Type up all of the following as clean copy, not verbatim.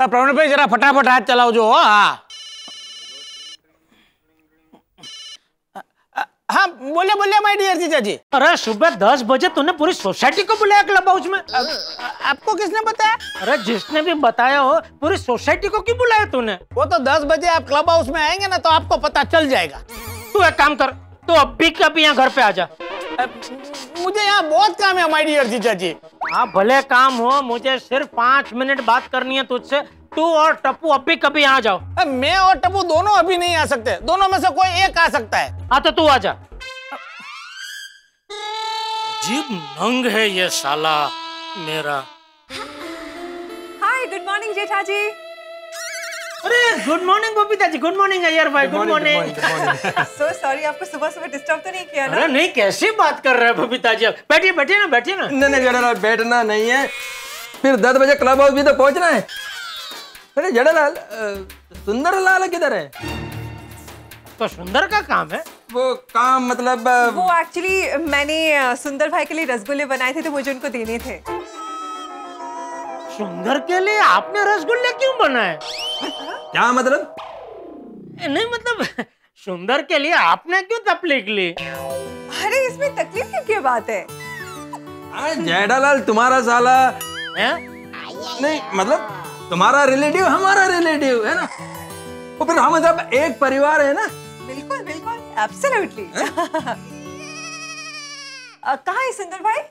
प्रवीण भाई जरा फटाफट हाथ चलाओ जो। हाँ हाँ बोलिए बोलिए माय डियर जीजा जी। अरे सुबह 10 बजे तूने पूरी सोसाइटी को बुलाया क्लब हाउस में? आपको किसने बताया? अरे जिसने भी बताया हो, पूरी सोसाइटी को क्यों बुलाया तूने? वो तो 10 बजे आप क्लब हाउस में आएंगे ना तो आपको पता चल जाएगा। तू एक काम कर, तू अभी कभी यहाँ घर पे आ जा। मुझे यहाँ बहुत काम है माय डियर जीजा जी। हाँ भले काम हो, मुझे सिर्फ 5 मिनट बात करनी है तुझसे। तू और टप्पू अभी कभी आ जाओ। मैं और टप्पू दोनों अभी नहीं आ सकते, दोनों में से कोई एक आ सकता है। हाँ तो तू आ जा। अजीब नंग है ये साला मेरा। Hi good morning Jetha ji. अरे good morning Babita ji. Good morning Iyer भाई। Good morning. सो सॉरी, आपको सुबह सुबह डिस्टर्ब तो नहीं किया ना? अरे नहीं, कैसी बात कर रहे हैं बबीता जी? बैठिए बैठिए ना, बैठिए ना। नहीं जड़ालाल बैठना नहीं है, फिर 10 बजे क्लब हाउस भी तो पहुंचना है। अरे जड़ालाल सुंदर लाल किधर है? तो सुंदर का काम है वो काम मतलब वो एक्चुअली मैंने सुंदर भाई के लिए रसगुल्ले बनाए थे तो मुझे उनको देने थे। सुंदर के लिए आपने रसगुल्ले क्यों बनाए? क्या मतलब? नहीं मतलब सुंदर के लिए आपने क्यों तकलीफ ली? अरे इसमें तकलीफ की क्या बात है? जेठालाल तुम्हारा साला है? नहीं मतलब तुम्हारा रिलेटिव हमारा रिलेटिव है ना, तो फिर हम सब एक परिवार है ना। बिल्कुल बिल्कुल एब्सोल्युटली। कहाँ है सुंदर भाई?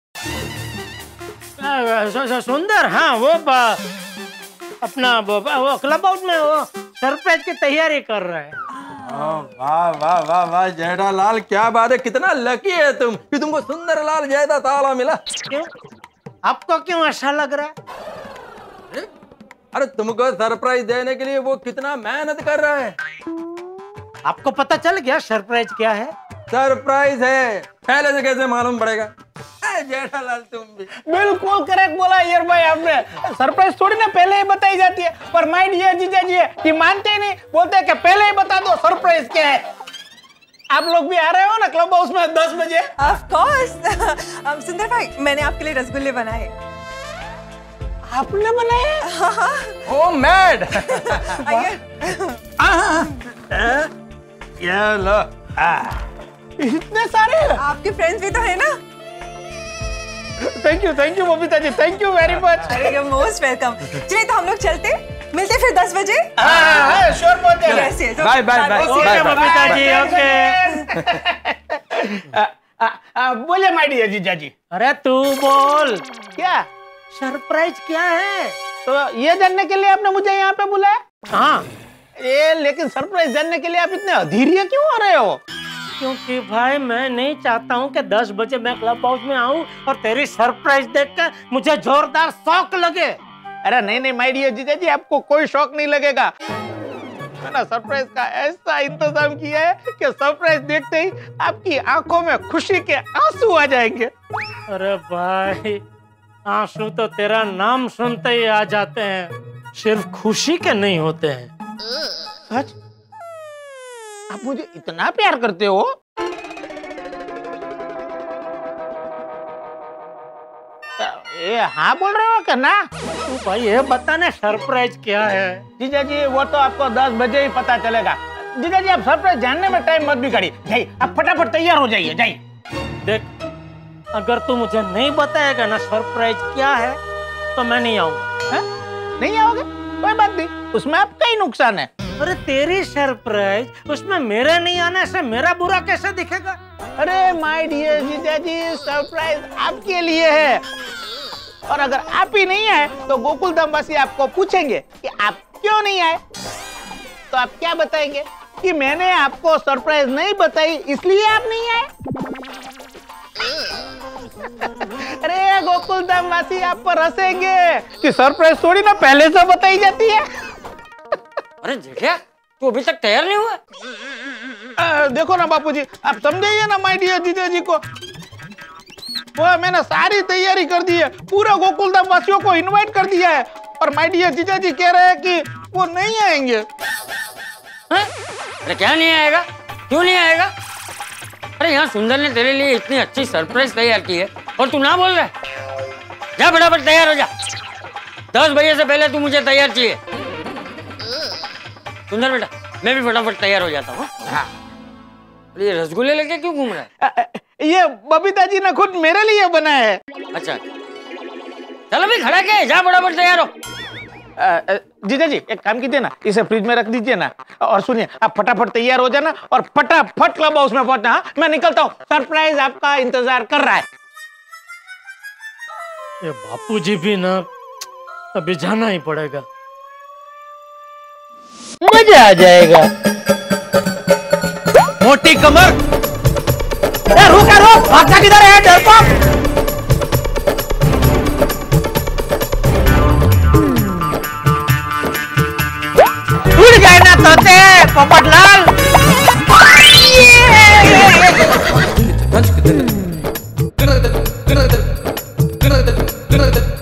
सुंदर हाँ वो अपना वो क्लब हाउस में वो सरप्राइज की तैयारी कर रहा है। वाह वाह वाह वाह जेठालाल क्या बात है, कितना लकी है तुम कि तुमको सुंदर लाल जैसा ताला मिला। क्यों? आपको क्यों ऐसा लग रहा है? अरे तुमको सरप्राइज देने के लिए वो कितना मेहनत कर रहा है। आपको पता चल गया सरप्राइज क्या है? सरप्राइज है, पहले से कैसे मालूम पड़ेगा? जेठालाल तुम भी बिल्कुल करेक्ट बोला यार भाई आपने। सरप्राइज थोड़ी ना पहले ही बताई जाती है, पर माय डियर जीजा जी कि मानते ही नहीं, बोलते हैं कि पहले ही बता दो सरप्राइज क्या है। आप लोग भी आ रहे हो ना क्लब हाउस में 10 बजे? Of course. सुंदर भाई मैंने आपके लिए रसगुल्ले बनाए। आपने बनाए? Oh mad. ये लो इतने सारे। आपके फ्रेंड्स भी तो है ना? Thank you Babita ji, thank you very much. अरे यू मोस्ट वेलकम। चलिए तो हम लोग चलते, मिलते फिर 10 बजे। हाँ श्योर पहुंच जाएगा। Bye bye bye okay Babita ji okay. बोलिए माय डियर जीजा जी। अरे तू बोल, क्या सरप्राइज क्या है? तो ये जानने के लिए आपने मुझे यहाँ पे बुलाया? हाँ लेकिन सरप्राइज जानने के लिए आप इतने अधीरिये क्यों हो रहे हो? क्योंकि भाई मैं नहीं चाहता हूँ कि 10 बजे मैं क्लब हाउस में आऊँ और तेरी सरप्राइज देखकर मुझे जोरदार शौक लगे। अरे नहीं माय डियर जीजा जी, आपको कोई शौक नहीं लगेगा। मैंने सरप्राइज का ऐसा इंतजाम किया है कि सरप्राइज देखते ही आपकी आंखों में खुशी के आंसू आ जाएंगे। अरे भाई आंसू तो तेरा नाम सुनते ही आ जाते हैं, सिर्फ खुशी के नहीं होते हैं। सच? आप मुझे इतना प्यार करते हो? ये हाँ बोल रहे हो क्या ना? तू भाई ये बता ना सरप्राइज क्या है? जीजा जी वो तो आपको 10 बजे ही पता चलेगा। जीजा जी आप सरप्राइज जानने में टाइम मत बिगाड़िए, जाइए आप फटाफट तैयार हो जाइए, जाइए। देख अगर तू मुझे नहीं बताएगा ना सरप्राइज क्या है तो मैं नहीं आऊंगा। नहीं आओगे? कोई बात नहीं, उसमें आपका ही नुकसान है। अरे तेरी सरप्राइज, उसमें मेरे नहीं आने से मेरा बुरा कैसे दिखेगा? अरे माय डियर जीजा जी सरप्राइज आपके लिए है, और अगर आप ही नहीं आए तो गोकुल धाम वासी आपको पूछेंगे कि आप क्यों नहीं आए, तो आप क्या बताएंगे? कि मैंने आपको सरप्राइज नहीं बताई इसलिए आप नहीं आए। अरे गोकुल धाम वासी आप पर हंसेंगे कि सरप्राइज थोड़ी ना पहले से बताई जाती है। अरे जेठा तू अभी तक तैयार नहीं हुआ? देखो ना बापूजी, आप समझाइए ना माय डियर जीजा जी को। वो मैंने सारी तैयारी कर दी है, पूरे गोकुल धाम वासियों को इनवाइट कर दिया है, और माय डियर जीजा जी कह रहे हैं कि वो नहीं आएंगे। अरे क्या नहीं आएगा? क्यों नहीं आएगा? अरे यहाँ सुंदर ने तेरे लिए इतनी अच्छी सरप्राइज तैयार की है और तू ना बोल रहा है? जा फटाफट तैयार हो जा। 10 बजे से पहले तू मुझे तैयार चाहिए। सुंदर बेटा, मैं भी फटाफट तैयार हो जाता हूँ। हाँ। ये रसगुल्ले लेके क्यों घूम रहा है? ये बबीता जी ने खुद मेरे लिए बनाया है। अच्छा, चलो भी खड़ा के जा, फटाफट तैयार हो। जीजा जी एक काम कीजिए ना, इसे फ्रिज में रख दीजिए ना। और सुनिए, आप फटाफट तैयार हो जाना और फटाफट क्लब हाउस में पहुंचना। हाँ? मैं निकलता हूँ, सरप्राइज आपका इंतजार कर रहा है। ये बापूजी भी ना, अभी जाना ही पड़ेगा। मजा आ जाएगा। मोटी कमर, रुक भागता किधर है डरपोक? उड़ जाए ना तोते पोपटलाल।